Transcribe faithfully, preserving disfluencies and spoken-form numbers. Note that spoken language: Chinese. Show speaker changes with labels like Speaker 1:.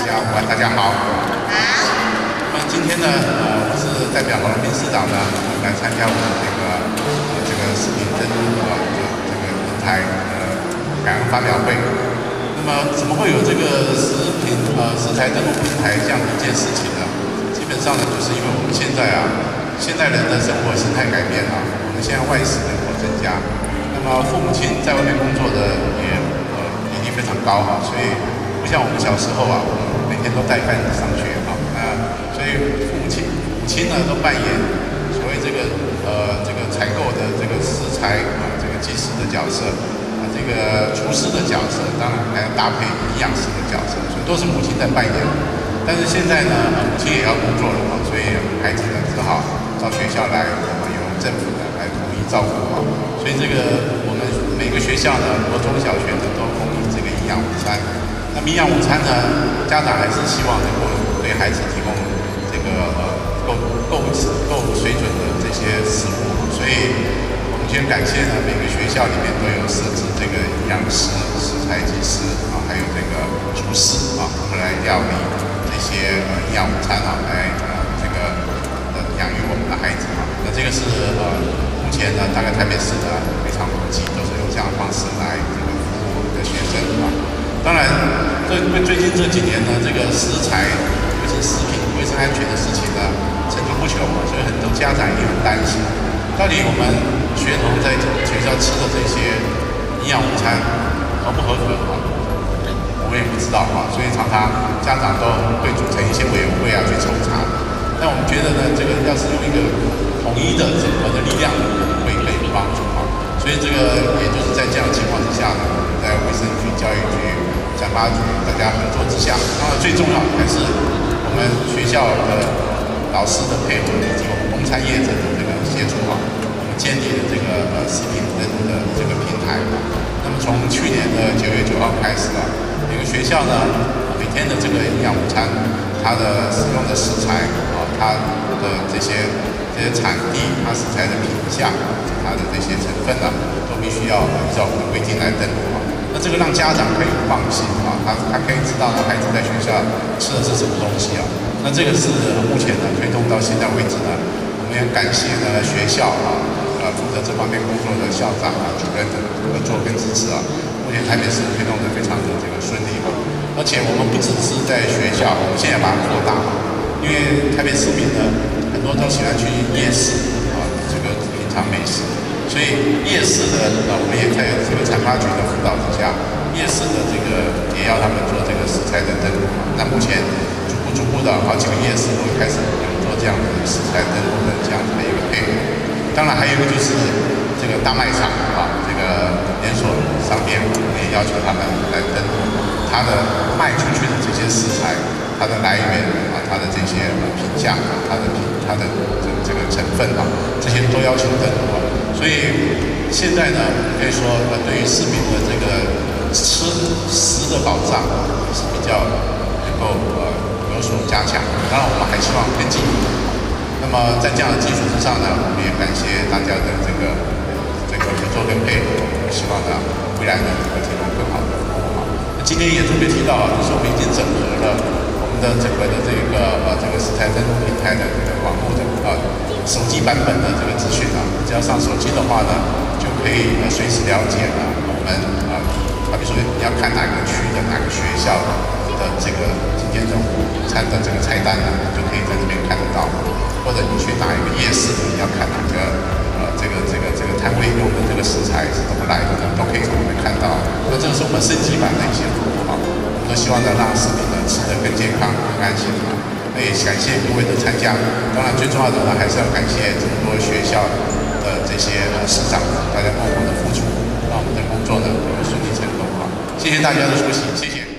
Speaker 1: 家午安，大家好。好。那么今天呢，呃，我是代表郝龙斌市长呢来参加我们这个呃这个食品登录啊这这个平台呃感恩发表会。那么怎么会有这个食品呃食材登录平台这样的一件事情呢？基本上呢，就是因为我们现在啊，现代人的生活形态改变啊，我们现在外食人口增加，那么父母亲在外面工作的也呃比例非常高哈，所以不像我们小时候啊，我们每天都带饭上学啊，那所以父母亲母亲呢都扮演所谓这个呃这个采购的这个食材啊，这个技师的角色啊，这个厨师的角色，当然还要搭配营养师的角色，所以都是母亲在扮演。但是现在呢，母亲也要工作了嘛，所以孩子呢只好到学校来，由政府呢来统一照顾好。所以这个我们每个学校呢，国中小学呢都供应这个营养午餐。那营养午餐呢，家长还是希望能够对孩子提供这个呃够够够水准的这些食物。所以我们先感谢呢每个学校里面都有设置这个营养师、食材技师啊，还有这个厨师啊，他们来料理这些呃营养午餐啊，来呃这个呃养育我们的孩子啊。那这个是呃目前呢，大概台北市呢非常普及，都是用这样的方式来这个服务我们的学生啊。当然，这最近这几年呢，这个食材，尤其食品卫生安全的事情呢，层出不穷，所以很多家长也很担心，到底我们学童在学校吃的这些营养午餐合不合格啊？我们也不知道啊，所以常常家长都会组成一些委员会啊去抽查。但我们觉得呢，这个要是用一个统一的整合的力量，会更有帮助啊。所以这个也就是在这样的情况之下呢，我们在卫生局、教育局、产发局大家合作之下，当然最重要还是我们学校的老师的配合，以及我们工餐业者的这个协助啊，我们建立了这个呃食品登录的这个平台。那么从去年的九月九号开始啊，每个学校呢每天的这个营养午餐，它的使用的食材啊，它的这些这些产地，它食材的品相，它的这些成分呢，都必须要依照我们的规定来登录啊。那这个让家长可以放心啊，他他可以知道他孩子在学校吃的是什么东西啊。那这个是目前呢推动到现在为止呢，我们也感谢呢学校啊，呃负责这方面工作的校长啊、主任的合作跟支持啊。目前台北市推动的非常的这个顺利啊，而且我们不只是在学校，我们现在把它扩大，因为台北市民呢很多都喜欢去夜市啊，这个品尝美食。所以夜市的呃，我们也在这个产发局的辅导之下，夜市的这个也要他们做这个食材的登录。那目前逐步逐步的好几个夜市都开始有做这样的食材登录的这样子的一个配合。当然还有一个就是这个大卖场啊，这个连锁商店，我们也要求他们来登录它的卖出去的这些食材，它的来源啊，它的这些品相，它的品，它的这这个成分啊，这些都要求登录啊。所以现在呢，可以说呃，对于市民的这个吃食的保障是比较能够呃有所加强。当然，我们还希望更进一步。那么在这样的基础之上呢，我们也感谢大家的这个这个合作跟配合。我们希望呢，未来呢，会提供更好的服务。那今天也特别提到啊，就是我们已经整合了我们的整个的这个呃这个食材登录平台的这个网络的呃。手机版本的这个资讯啊，只要上手机的话呢，就可以呃随时了解了我们啊，好比说你要看哪个区的哪个学校的这个今天的午餐的这个菜单呢，就可以在这边看得到。或者你去哪一个夜市，你要看哪个呃这个这个这个摊位用的这个食材是怎么来的呢，都可以从这边看到。那这个是我们升级版的一些服务啊，我们都希望呢让市民呢吃得更健康、更安心啊。那也感谢各位的参加，当然最重要的呢，还是要感谢这么多学校的这些呃师长，大家共同的付出，让我们的工作呢能够顺利成功啊！谢谢大家的出席，谢谢。